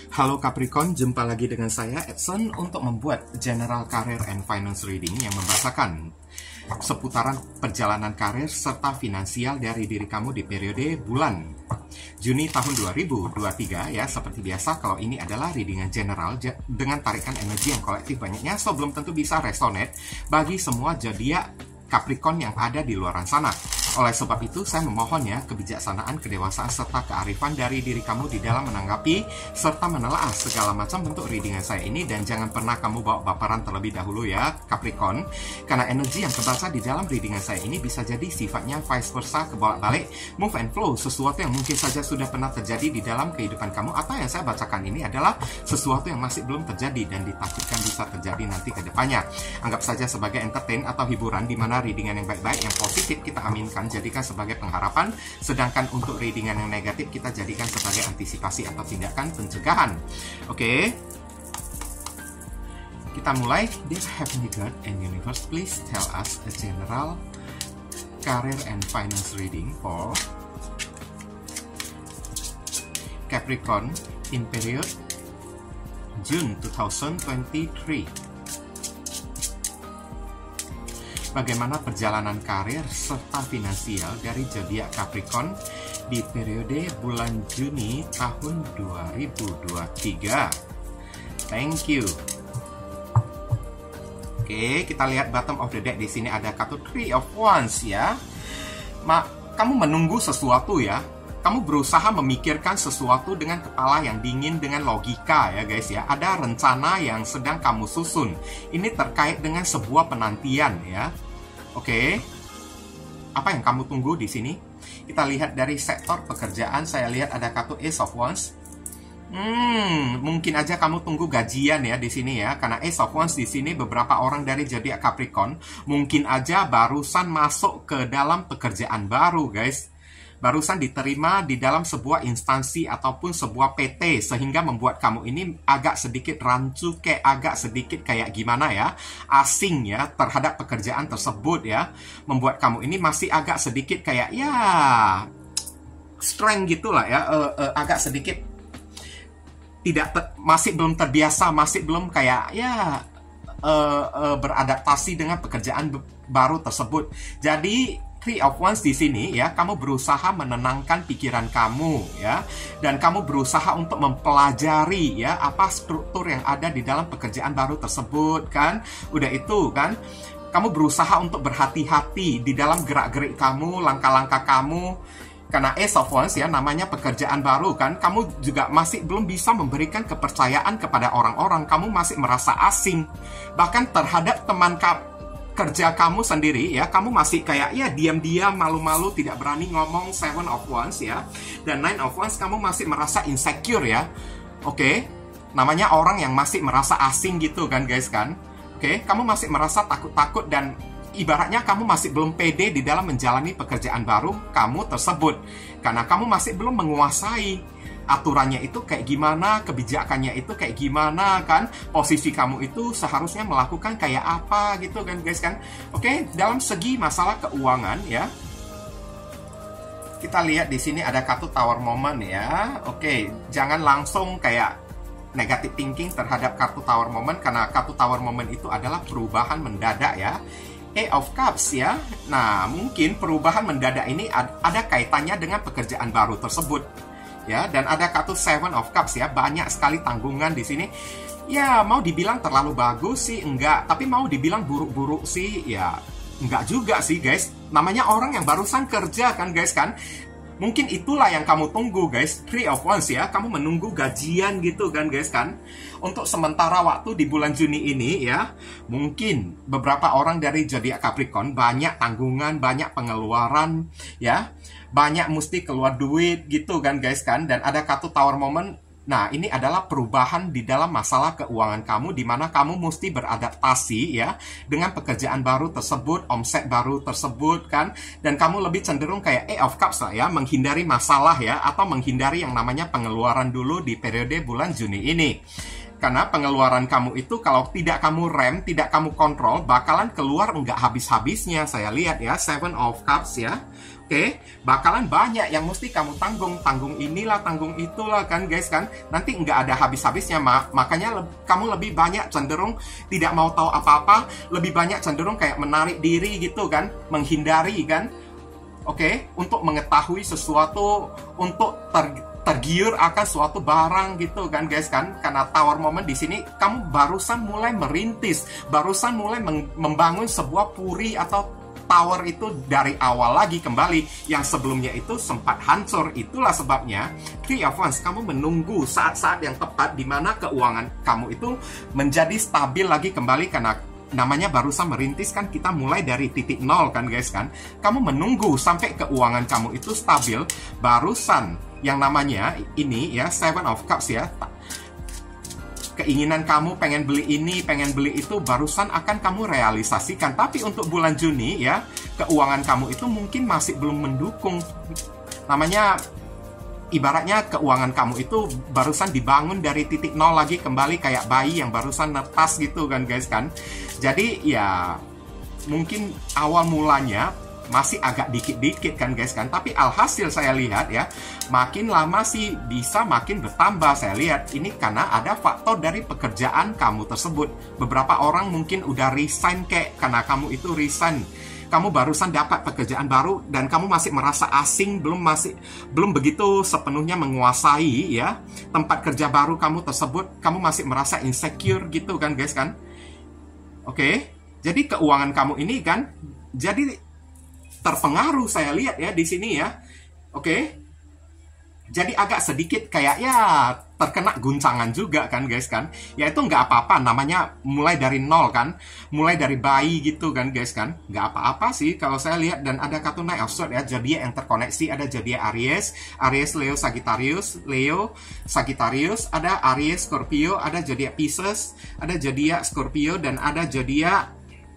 Halo Capricorn, jumpa lagi dengan saya Edson untuk membuat General Career and Finance Reading yang membahasakan seputaran perjalanan karir serta finansial dari diri kamu di periode bulan Juni tahun 2023 ya. Seperti biasa, kalau ini adalah readingan general dengan tarikan energi yang kolektif banyaknya, so belum tentu bisa resonate bagi semua zodiak Capricorn yang ada di luar sana. Oleh sebab itu, saya memohon ya kebijaksanaan, kedewasaan, serta kearifan dari diri kamu di dalam menanggapi serta menelaah segala macam bentuk readingan saya ini. Dan jangan pernah kamu bawa baperan terlebih dahulu ya Capricorn, karena energi yang terbaca di dalam readingan saya ini bisa jadi sifatnya vice versa, kebolak-balik, move and flow. Sesuatu yang mungkin saja sudah pernah terjadi di dalam kehidupan kamu, atau yang saya bacakan ini adalah sesuatu yang masih belum terjadi dan ditakutkan bisa terjadi nanti ke depannya. Anggap saja sebagai entertain atau hiburan, di mana readingan yang baik-baik, yang positif kita aminkan, jadikan sebagai pengharapan, sedangkan untuk readingan yang negatif kita jadikan sebagai antisipasi atau tindakan pencegahan. Oke, kita mulai. Dear Heavenly God and Universe, please tell us a general career and finance reading for Capricorn in period June 2023. Bagaimana perjalanan karir serta finansial dari zodiak Capricorn di periode bulan Juni tahun 2023. Thank you. Oke, kita lihat bottom of the deck. Di sini ada kartu Three of Wands ya. Kamu menunggu sesuatu ya. Kamu berusaha memikirkan sesuatu dengan kepala yang dingin, dengan logika ya guys ya. Ada rencana yang sedang kamu susun. Ini terkait dengan sebuah penantian ya. Oke. Apa yang kamu tunggu di sini? Kita lihat dari sektor pekerjaan. Saya lihat ada kartu Ace of Wands. Mungkin aja kamu tunggu gajian ya di sini ya. Karena Ace of Wands di sini beberapa orang dari zodiak Capricorn mungkin aja barusan masuk ke dalam pekerjaan baru guys. Barusan diterima di dalam sebuah instansi ataupun sebuah PT, sehingga membuat kamu ini agak sedikit rancu, kayak agak sedikit kayak gimana ya, asing ya terhadap pekerjaan tersebut ya. Membuat kamu ini masih agak sedikit kayak ya strength gitulah ya, agak sedikit masih belum terbiasa, masih belum kayak ya beradaptasi dengan pekerjaan baru tersebut. Jadi Three of Wands di sini ya, kamu berusaha menenangkan pikiran kamu ya, dan kamu berusaha untuk mempelajari ya apa struktur yang ada di dalam pekerjaan baru tersebut kan. Udah itu kan, kamu berusaha untuk berhati-hati di dalam gerak-gerik kamu, langkah-langkah kamu. Karena Ace of Wands ya, namanya pekerjaan baru kan, kamu juga masih belum bisa memberikan kepercayaan kepada orang-orang. Kamu masih merasa asing, bahkan terhadap teman kerja kamu sendiri ya. Kamu masih kayak ya diam-diam, malu-malu, tidak berani ngomong. Seven of Wands ya, dan Nine of Wands, kamu masih merasa insecure ya. Oke, namanya orang yang masih merasa asing gitu kan guys kan. Oke, kamu masih merasa takut-takut dan ibaratnya kamu masih belum pede di dalam menjalani pekerjaan baru kamu tersebut, karena kamu masih belum menguasai aturannya itu kayak gimana, kebijakannya itu kayak gimana kan, posisi kamu itu seharusnya melakukan kayak apa gitu kan guys kan. Oke, dalam segi masalah keuangan ya, kita lihat di sini ada kartu Tower Moment ya. Oke, jangan langsung kayak negative thinking terhadap kartu Tower Moment, karena kartu Tower Moment itu adalah perubahan mendadak ya. Eight of Cups ya. Nah, mungkin perubahan mendadak ini ada kaitannya dengan pekerjaan baru tersebut ya. Dan ada kartu Seven of Cups ya, banyak sekali tanggungan di sini. Ya, mau dibilang terlalu bagus sih enggak, tapi mau dibilang buruk-buruk sih ya enggak juga sih guys. Namanya orang yang barusan kerja kan guys kan. Mungkin itulah yang kamu tunggu guys, Three of Wands ya. Kamu menunggu gajian gitu kan guys kan. Untuk sementara waktu di bulan Juni ini ya, mungkin beberapa orang dari zodiak Capricorn banyak tanggungan, banyak pengeluaran ya, banyak mesti keluar duit gitu kan guys kan. Dan ada kartu Tower Moment. Nah, ini adalah perubahan di dalam masalah keuangan kamu, di mana kamu mesti beradaptasi ya dengan pekerjaan baru tersebut, omset baru tersebut kan. Dan kamu lebih cenderung kayak Eight of Cups lah ya, menghindari masalah ya, atau menghindari yang namanya pengeluaran dulu di periode bulan Juni ini. Karena pengeluaran kamu itu kalau tidak kamu rem, tidak kamu kontrol, bakalan keluar nggak habis-habisnya. Saya lihat ya, Seven of Cups ya. Oke, bakalan banyak yang mesti kamu tanggung. Tanggung inilah, tanggung itulah kan guys kan. Nanti nggak ada habis-habisnya. Makanya kamu lebih banyak cenderung tidak mau tahu apa-apa. Lebih banyak cenderung kayak menarik diri gitu kan. Menghindari kan. Oke, untuk mengetahui sesuatu, untuk tergiur akan suatu barang gitu kan guys kan. Karena Tower Moment di sini kamu barusan mulai merintis, barusan mulai membangun sebuah puri atau tower itu dari awal lagi kembali, yang sebelumnya itu sempat hancur. Itulah sebabnya Three of Wands, kamu menunggu saat-saat yang tepat di mana keuangan kamu itu menjadi stabil lagi kembali. Karena namanya barusan merintis kan, kita mulai dari titik nol kan guys kan. Kamu menunggu sampai keuangan kamu itu stabil, barusan yang namanya ini ya, Seven of Cups ya, keinginan kamu pengen beli ini, pengen beli itu, barusan akan kamu realisasikan. Tapi untuk bulan Juni ya, keuangan kamu itu mungkin masih belum mendukung. Namanya ibaratnya keuangan kamu itu barusan dibangun dari titik nol lagi kembali, kayak bayi yang barusan netas gitu kan guys kan. Jadi ya mungkin awal mulanya masih agak dikit-dikit kan guys kan. Tapi alhasil saya lihat ya, makin lama sih bisa makin bertambah. Saya lihat ini karena ada faktor dari pekerjaan kamu tersebut. Beberapa orang mungkin udah resign kayak, karena kamu itu resign, kamu barusan dapat pekerjaan baru dan kamu masih merasa asing, belum begitu sepenuhnya menguasai ya tempat kerja baru kamu tersebut. Kamu masih merasa insecure gitu kan guys kan. Oke, jadi keuangan kamu ini kan jadi terpengaruh, saya lihat ya di sini ya. Oke, jadi agak sedikit kayak ya terkena guncangan juga kan guys kan. Ya itu nggak apa-apa, namanya mulai dari nol kan, mulai dari bayi gitu kan guys kan. Nggak apa-apa sih kalau saya lihat. Dan ada kartu Knight of Swords ya, zodiak yang terkoneksi. Ada zodiak Aries, Leo, Sagittarius, Leo, Sagittarius. Ada Aries, Scorpio, ada zodiak Pisces, ada zodiak Scorpio, dan ada zodiak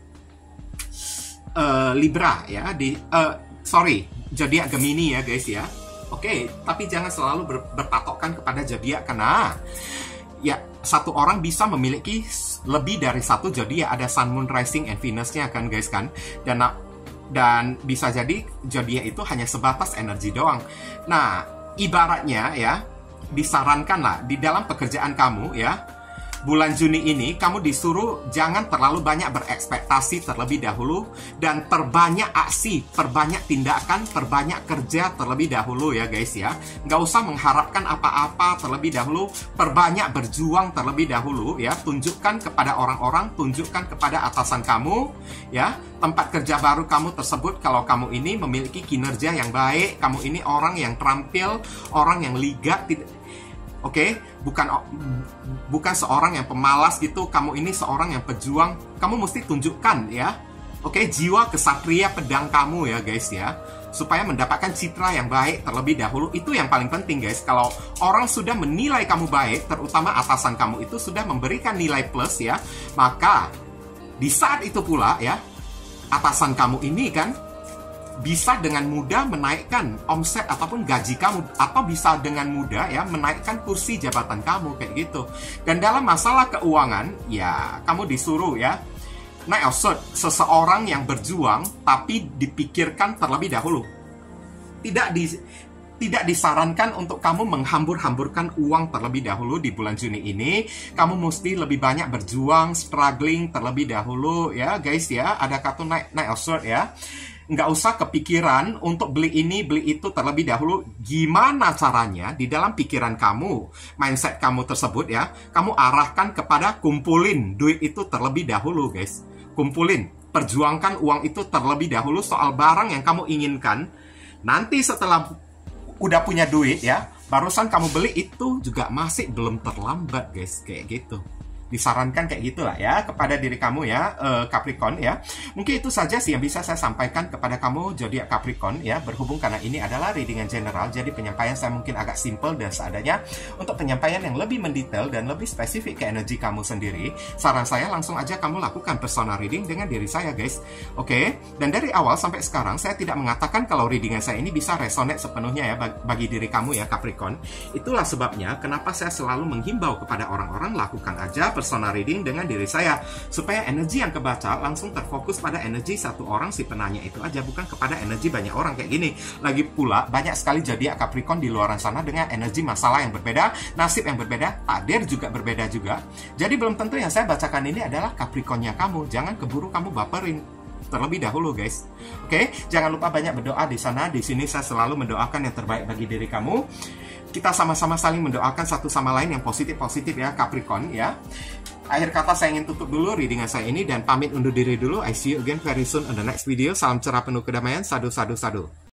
Libra ya, zodiak Gemini ya guys ya. Oke, tapi jangan selalu berpatokkan kepada zodiak, karena ya satu orang bisa memiliki lebih dari satu zodiak. Ada Sun, Moon, Rising, and Venus-nya kan guys kan. Dan bisa jadi zodiak itu hanya sebatas energi doang. Nah, ibaratnya ya, disarankan lah di dalam pekerjaan kamu ya, bulan Juni ini kamu disuruh jangan terlalu banyak berekspektasi terlebih dahulu, dan perbanyak aksi, perbanyak tindakan, perbanyak kerja terlebih dahulu ya guys ya. Nggak usah mengharapkan apa-apa terlebih dahulu, perbanyak berjuang terlebih dahulu ya. Tunjukkan kepada orang-orang, tunjukkan kepada atasan kamu ya, tempat kerja baru kamu tersebut, kalau kamu ini memiliki kinerja yang baik, kamu ini orang yang terampil, orang yang ligat. Oke, bukan seorang yang pemalas gitu. Kamu ini seorang yang pejuang. Kamu mesti tunjukkan ya. Oke, jiwa kesatria pedang kamu ya guys ya, supaya mendapatkan citra yang baik terlebih dahulu. Itu yang paling penting guys. Kalau orang sudah menilai kamu baik, terutama atasan kamu itu sudah memberikan nilai plus ya, maka di saat itu pula ya, atasan kamu ini kan bisa dengan mudah menaikkan omset ataupun gaji kamu, atau bisa dengan mudah ya menaikkan kursi jabatan kamu kayak gitu. Dan dalam masalah keuangan ya, kamu disuruh ya, Knight of Swords, seseorang yang berjuang tapi dipikirkan terlebih dahulu. Tidak disarankan untuk kamu menghambur-hamburkan uang terlebih dahulu di bulan Juni ini. Kamu mesti lebih banyak berjuang, struggling terlebih dahulu ya guys ya. Ada kartu Knight of Swords ya. Nggak usah kepikiran untuk beli ini, beli itu terlebih dahulu. Gimana caranya di dalam pikiran kamu, mindset kamu tersebut ya, kamu arahkan kepada kumpulin duit itu terlebih dahulu guys. Kumpulin, perjuangkan uang itu terlebih dahulu soal barang yang kamu inginkan. Nanti setelah udah punya duit ya, barusan kamu beli, itu juga masih belum terlambat guys, kayak gitu. disarankan kayak gitulah ya kepada diri kamu ya, Capricorn ya. Mungkin itu saja sih yang bisa saya sampaikan kepada kamu zodiak Capricorn ya, berhubung karena ini adalah readingan general, jadi penyampaian saya mungkin agak simple dan seadanya. Untuk penyampaian yang lebih mendetail dan lebih spesifik ke energi kamu sendiri, saran saya langsung aja kamu lakukan personal reading dengan diri saya guys. Oke, dan dari awal sampai sekarang saya tidak mengatakan kalau readingan saya ini bisa resonate sepenuhnya ya bagi diri kamu ya Capricorn. Itulah sebabnya kenapa saya selalu menghimbau kepada orang-orang lakukan aja personal reading dengan diri saya, supaya energi yang kebaca langsung terfokus pada energi satu orang si penanya itu aja, bukan kepada energi banyak orang kayak gini. Lagi pula banyak sekali zodiak Capricorn di luar sana dengan energi masalah yang berbeda, nasib yang berbeda, takdir juga berbeda juga. Jadi belum tentu yang saya bacakan ini adalah Capricornnya kamu. Jangan keburu kamu baperin terlebih dahulu guys. Oke, jangan lupa banyak berdoa di sana. Di sini saya selalu mendoakan yang terbaik bagi diri kamu. Kita sama-sama saling mendoakan satu sama lain yang positif-positif ya Capricorn ya. Akhir kata saya ingin tutup dulu readingan saya ini dan pamit undur diri dulu. I see you again very soon on the next video. Salam cerah penuh kedamaian. Sadu, sadu, sadu.